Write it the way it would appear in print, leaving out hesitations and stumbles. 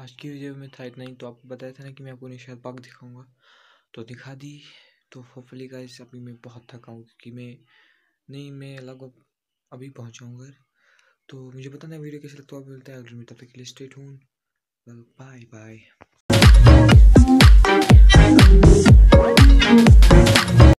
आज की वीडियो में था इतना ही। तो आपको बताया था ना कि मैं आपको निशात पार्क दिखाऊंगा, तो दिखा दी। तो होपफुली गाइस अभी मैं बहुत थका हूँ क्योंकि मैं लगभग अभी पहुँचाऊँगा घर। तो मुझे पता नहीं वीडियो कैसे लगता है, आप मिलता है अगले में, तब तक के लिए स्टे ट्यून। Bye bye.